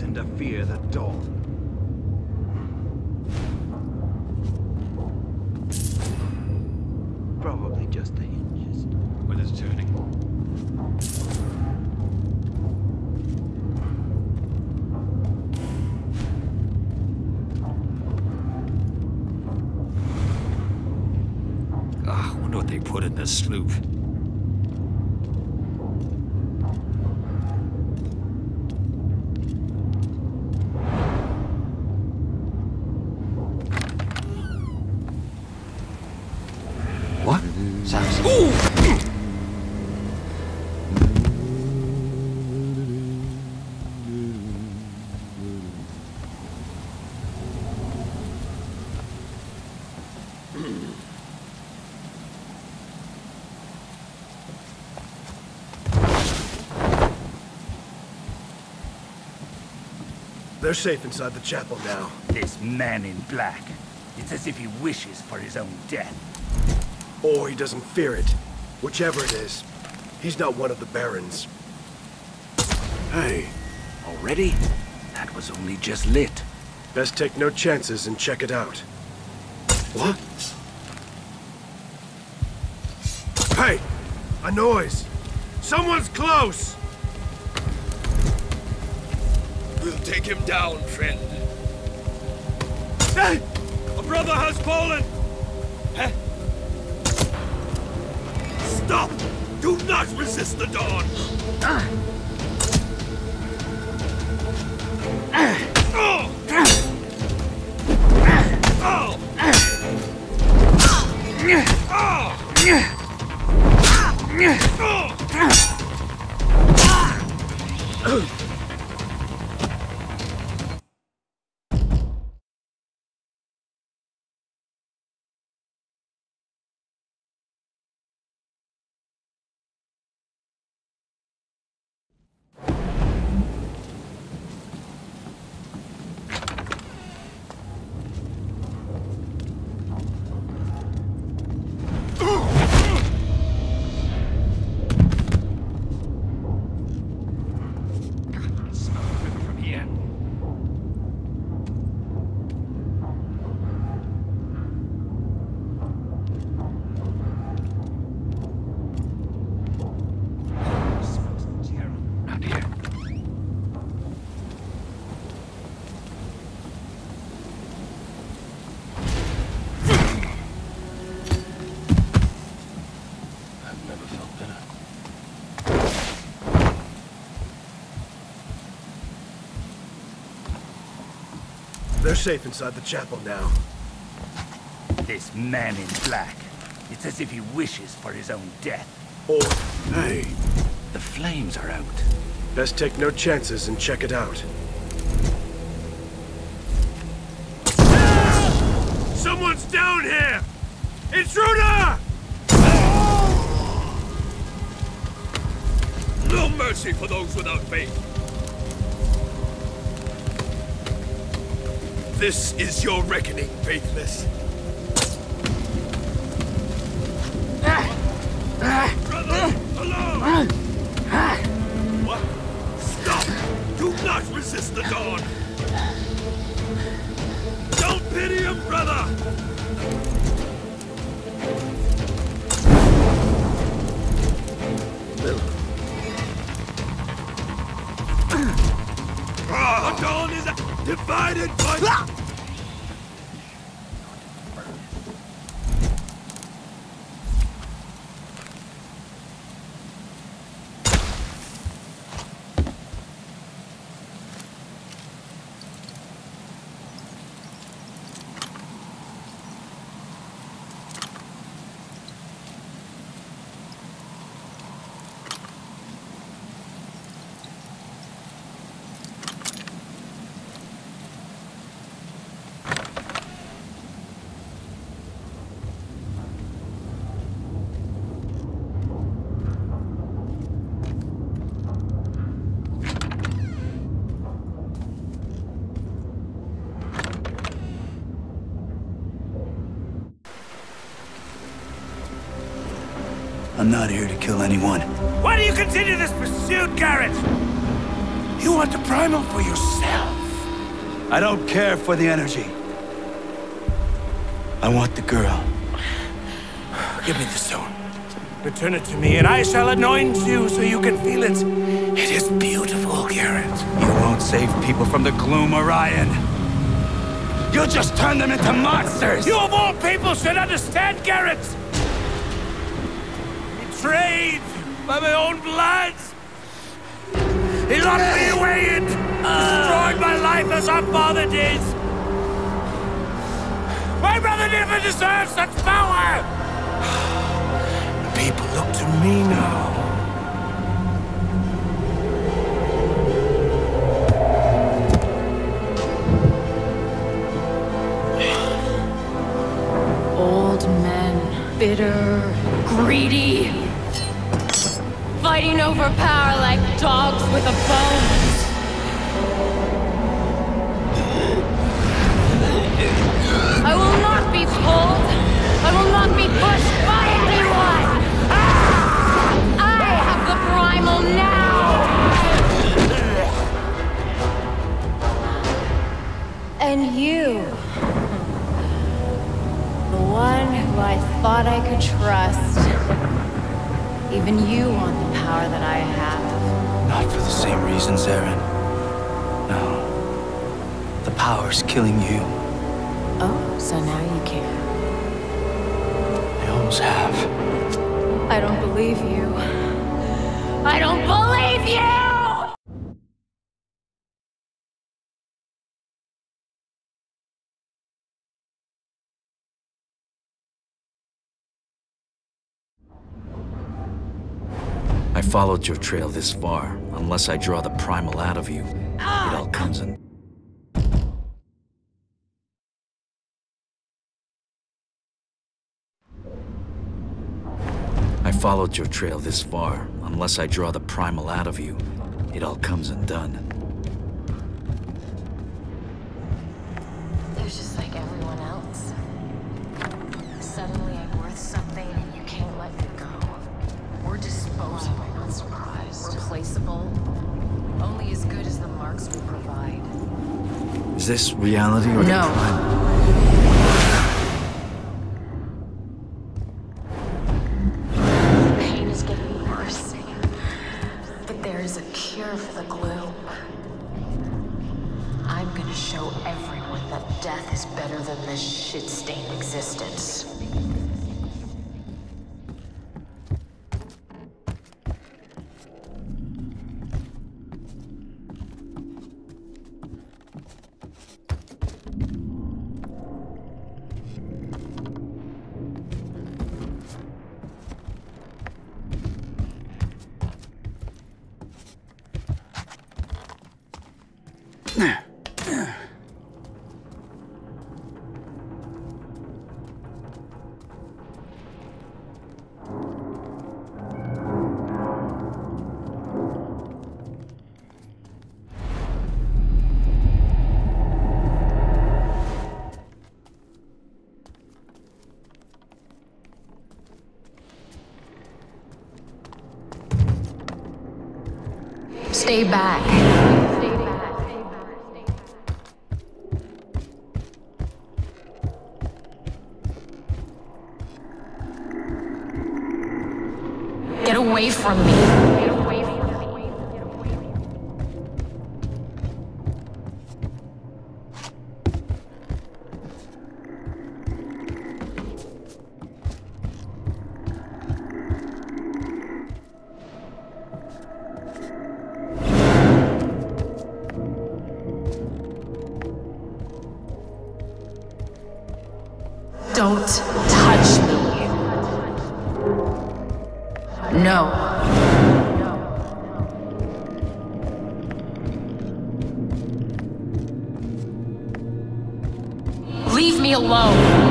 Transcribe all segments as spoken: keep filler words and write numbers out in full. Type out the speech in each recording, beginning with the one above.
reason to fear the dawn. Probably just the hinges. Weather's turning. Ah, I wonder what they put in this sloop. What? Sounds. Ooh! They're safe inside the chapel now. This man in black. It's as if he wishes for his own death. Or he doesn't fear it. Whichever it is. He's not one of the barons. Hey, already? That was only just lit. Best take no chances and check it out. What? Hey! A noise! Someone's close! We'll take him down, friend. Hey! A brother has fallen! Huh? Stop! Do not resist the dawn! Uh. Uh. Oh! Oh! Oh! They're safe inside the chapel now. This man in black. It's as if he wishes for his own death. Or... Hey! The flames are out. Best take no chances and check it out. Someone's down here! Intruder! No mercy for those without faith. This is your reckoning, faithless. Brother, alone! What? Stop! Do not resist the dawn! Don't pity him, brother! The dawn is divided by... I'm not here to kill anyone. Why do you continue this pursuit, Garrett? You want the primal for yourself. I don't care for the energy. I want the girl. Give me the stone. Return it to me, and I shall anoint you so you can feel it. It is beautiful, Garrett. You won't save people from the gloom, Orion. You'll just turn them into monsters! You of all people should understand, Garrett! Betrayed by my own blood! He locked me away and destroyed my life as our father did! My brother never deserved such power! People look to me now. Old men, bitter, greedy, fighting over power like dogs with a bone. I will not be pulled. I will not be pushed by anyone. Ah! I have the primal now. And you, the one who I thought I could trust. Even you want the power that I have. Not for the same reasons, Aaron. No. The power's killing you. Oh, so now you care. I always have. I don't believe you. I don't believe you! I followed your trail this far. Unless I draw the primal out of you, it all comes in. I followed your trail this far. Unless I draw the primal out of you, it all comes undone. There's just like everyone else. Suddenly I'm worth something and you can't let me go. We're disposable. I'm not surprised. Replaceable. Only as good as the marks we provide. Is this reality or No. the primal? Pain is getting worse. But there is a cure for the gloom. I'm gonna show everyone that death is better than this shit-stained existence. Stay back. Stay back. Get away from me. Get away from me. Get away from me. Don't touch me. No. Leave me alone.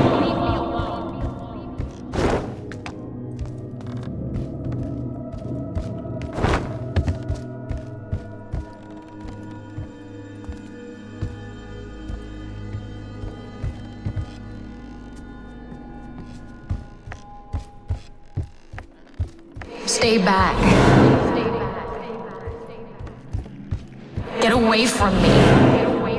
Stay back. Get away from me.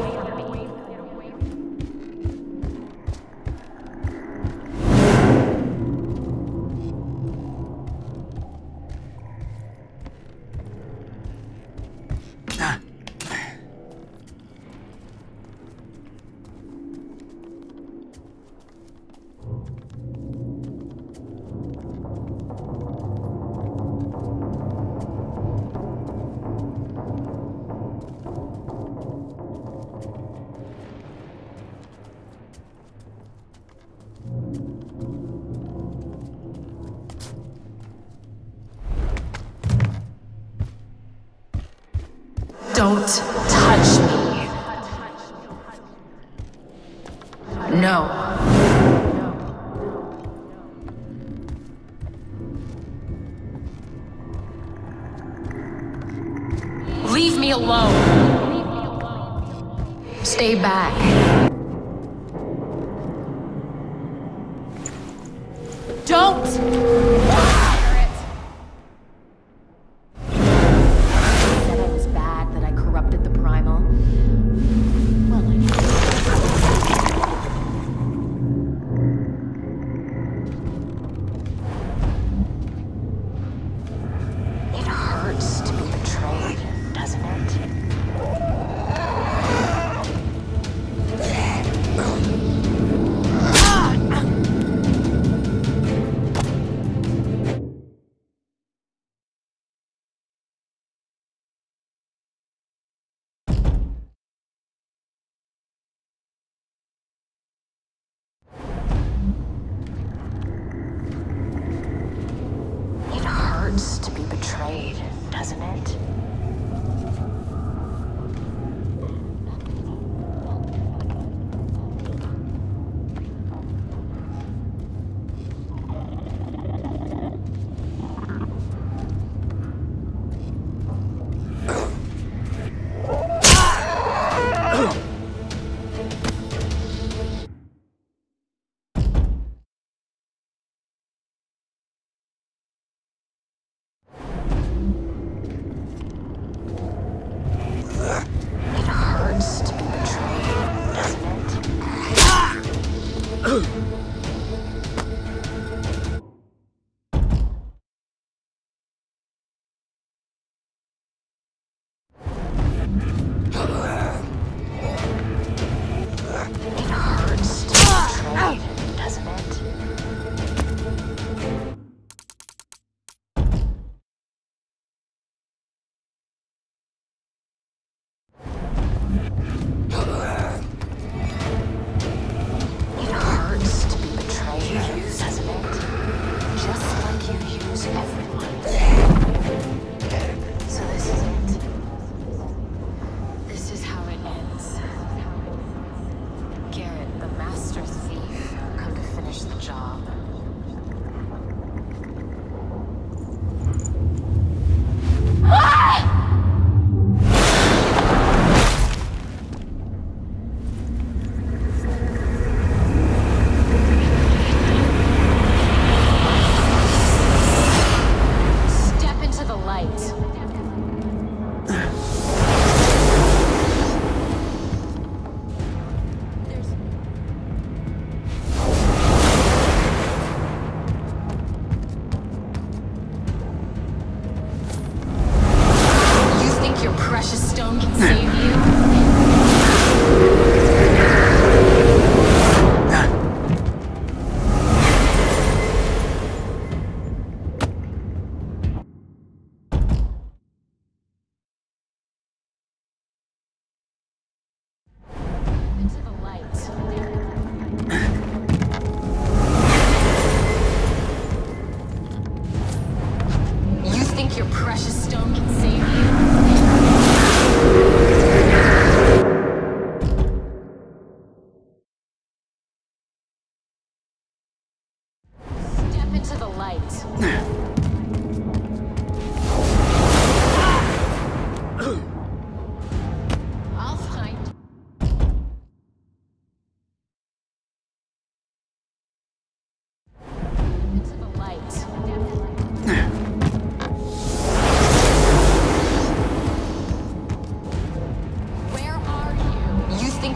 Don't touch me. No. Leave me alone. Stay back. Don't!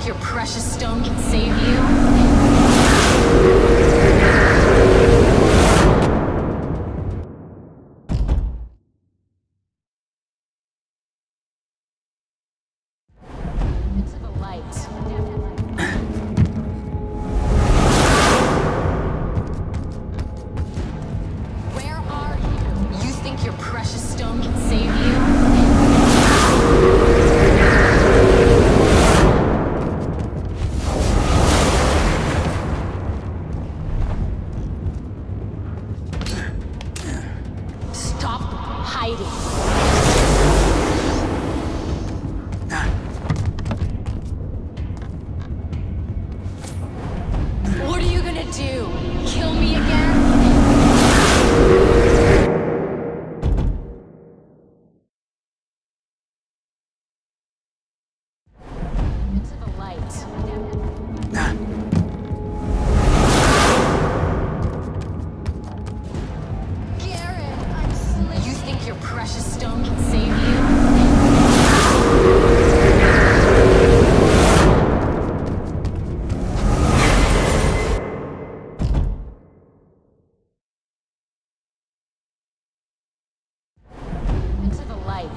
think your precious stone can save you? Into the light. Where are you? You think your precious stone can save you? Stop hiding. What are you gonna do? Kill me again? Into the light. Garrett, I'm sleeping. You think your precious stone can save you? Into the light.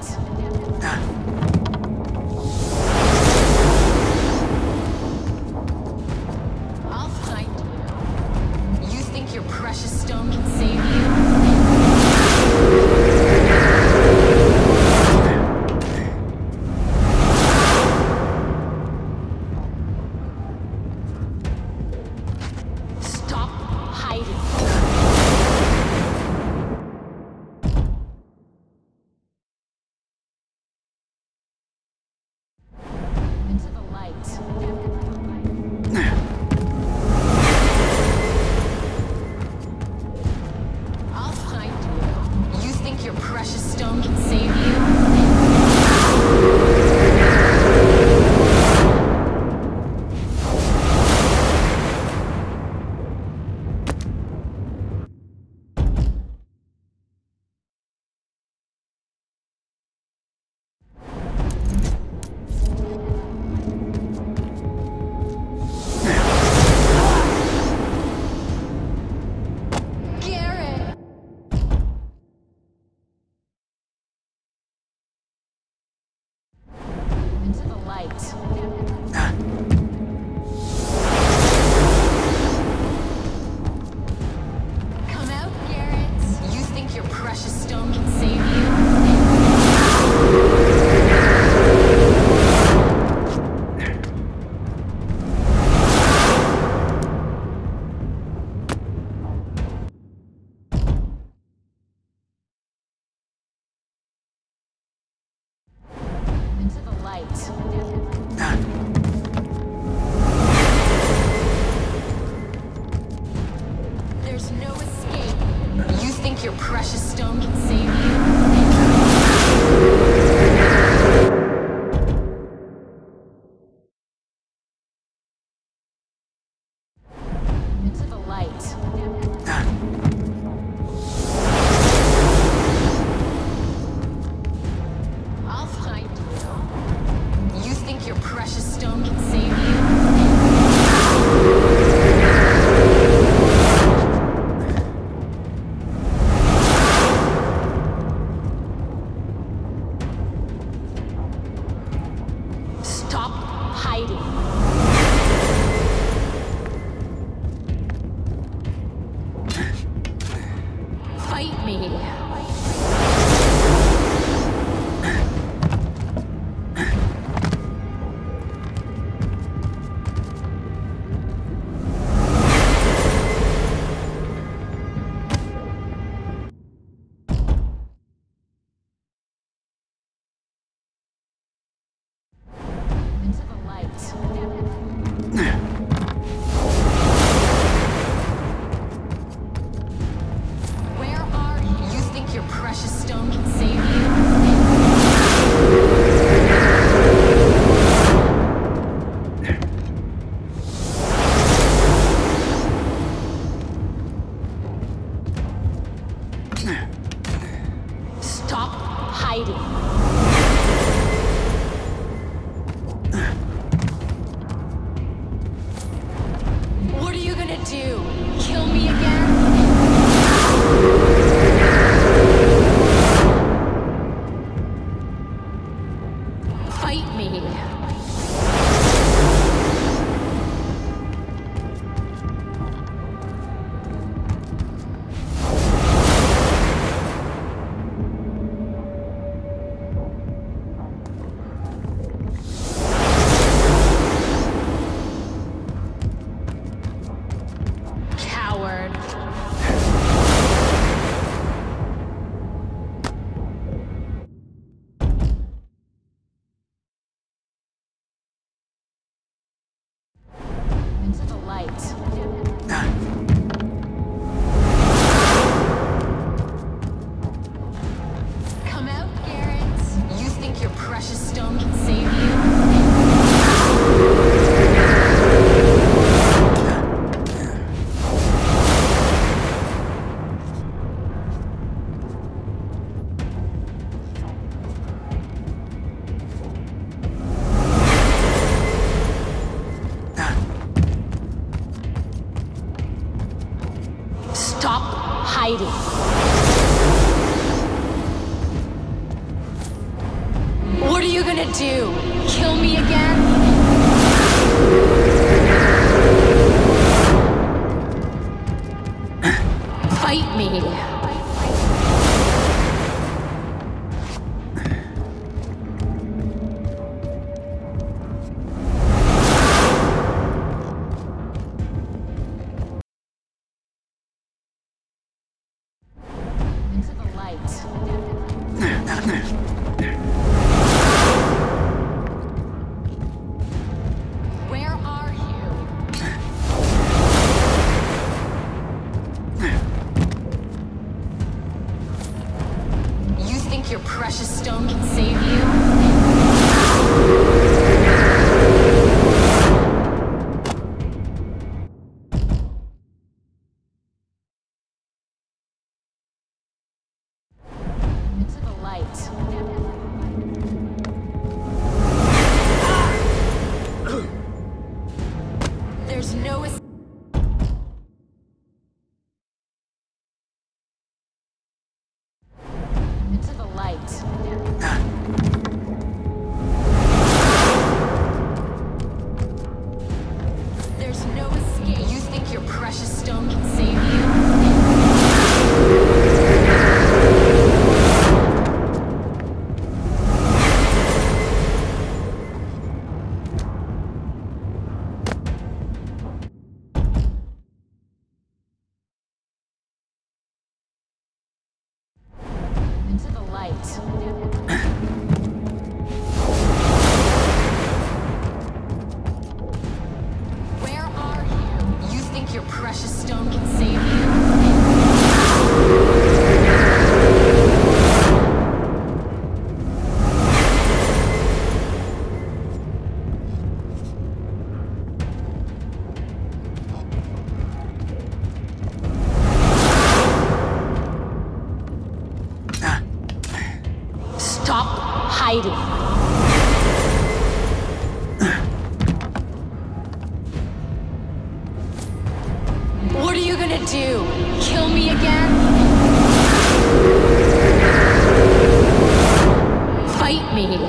I'll find you. You think your precious stone can save you? Stop hiding. Into the light. I'll find you. You think your precious stone can save you? Garrett! Into the light. Come out, Garrett. You think your precious stone can save you? Into the light. There's no escape. You think your precious stone can save you? Into the light. I'll find you. You think your precious stone can save you? Stop hiding. Fight me. Into the light. Come out, Garrett. You think your precious stone can save you? Stop hiding. What are you gonna do? Kill me again? Fight me. Into the light. Where are you? You think your precious stone can save you? Into the light. There's no es- Into the light. There's no escape. You think your precious stone can save you? Into the light. Where are you? You think your precious stone can save you? Stop hiding. What are you gonna do? Kill me again? Fight me.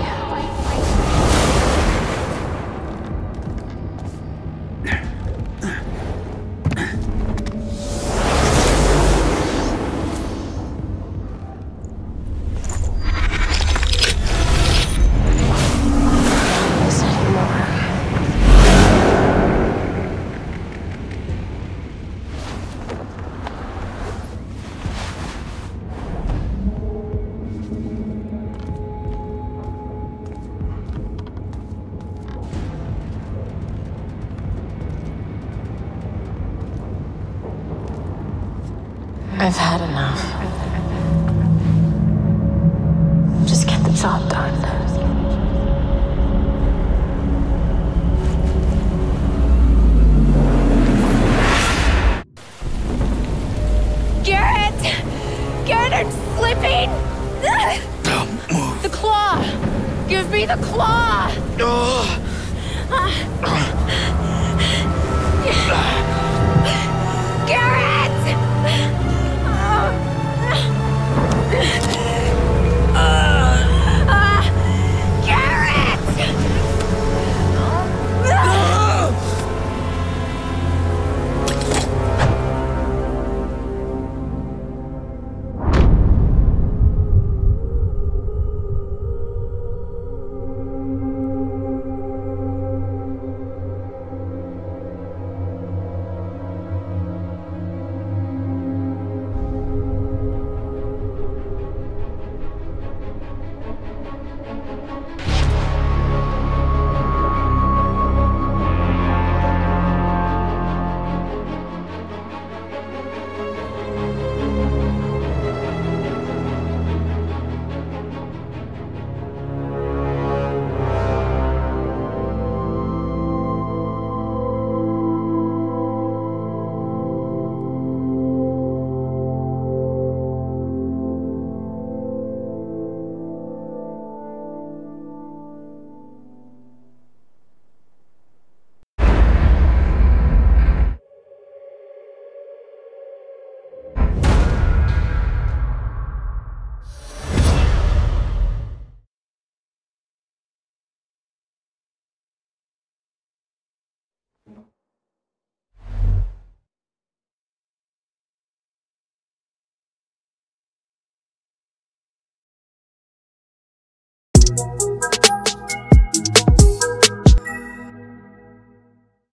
I've had enough. Just get the job done. Garrett! Garrett, I'm slipping! Don't move. The claw! Give me the claw! Oh. Ah.